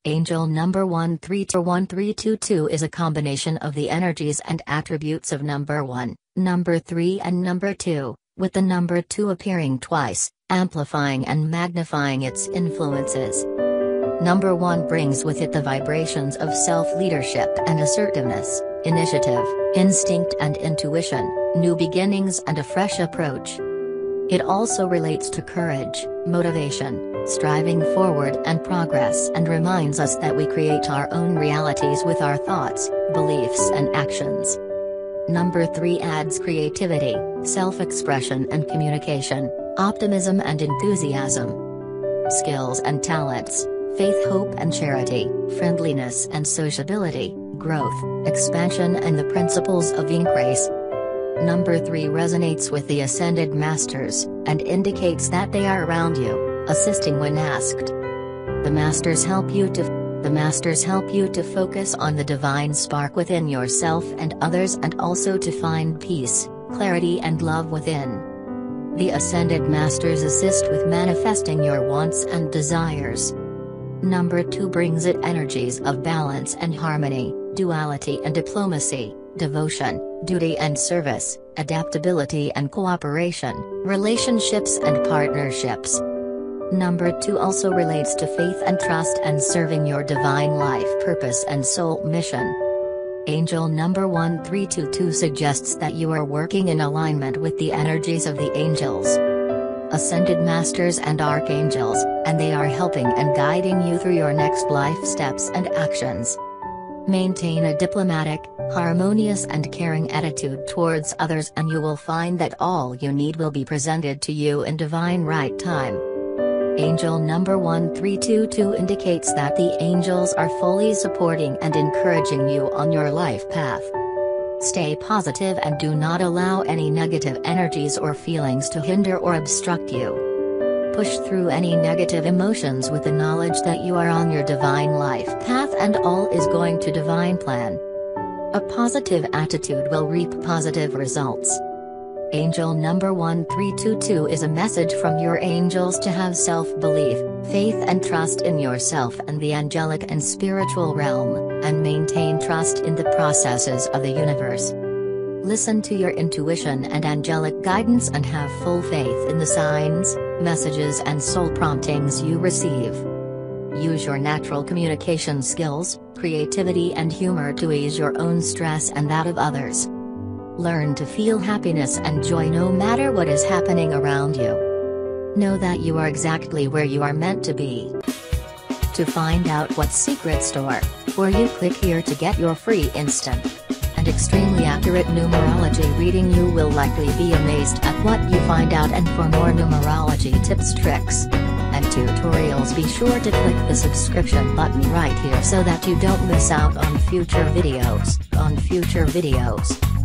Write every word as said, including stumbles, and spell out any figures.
Angel number one three two one three two two is a combination of the energies and attributes of number one, number three and number two, with the number two appearing twice, amplifying and magnifying its influences. Number one brings with it the vibrations of self-leadership and assertiveness, initiative, instinct and intuition, new beginnings and a fresh approach. It also relates to courage, motivation, striving forward and progress, and reminds us that we create our own realities with our thoughts, beliefs and actions. Number three adds creativity, self-expression and communication, optimism and enthusiasm, skills and talents, faith, hope and charity, friendliness and sociability, growth, expansion and the principles of increase. Number three resonates with the Ascended Masters, and indicates that they are around you, assisting when asked. The Masters help you to The Masters help you to focus on the divine spark within yourself and others, and also to find peace, clarity and love within. The Ascended Masters assist with manifesting your wants and desires. Number two brings it energies of balance and harmony, duality and diplomacy, devotion, duty and service, adaptability and cooperation, relationships and partnerships. Number two also relates to faith and trust and serving your divine life purpose and soul mission. Angel number one three two two suggests that you are working in alignment with the energies of the angels, Ascended Masters and Archangels, and they are helping and guiding you through your next life steps and actions. Maintain a diplomatic, harmonious and caring attitude towards others, and you will find that all you need will be presented to you in divine right time. Angel number one three two two indicates that the angels are fully supporting and encouraging you on your life path. Stay positive and do not allow any negative energies or feelings to hinder or obstruct you. Push through any negative emotions with the knowledge that you are on your divine life path and all is going to divine plan. A positive attitude will reap positive results. Angel number one three two two is a message from your angels to have self-belief, faith and trust in yourself and the angelic and spiritual realm, and maintain trust in the processes of the universe. Listen to your intuition and angelic guidance and have full faith in the signs, messages and soul promptings you receive. Use your natural communication skills, creativity and humor to ease your own stress and that of others. Learn to feel happiness and joy no matter what is happening around you. Know that you are exactly where you are meant to be. To find out what secret store, where you click here to get your free instant and extremely accurate numerology reading. You will likely be amazed at what you find out, and for more numerology tips, tricks, and tutorials, be sure to click the subscription button right here so that you don't miss out on future videos, on future videos.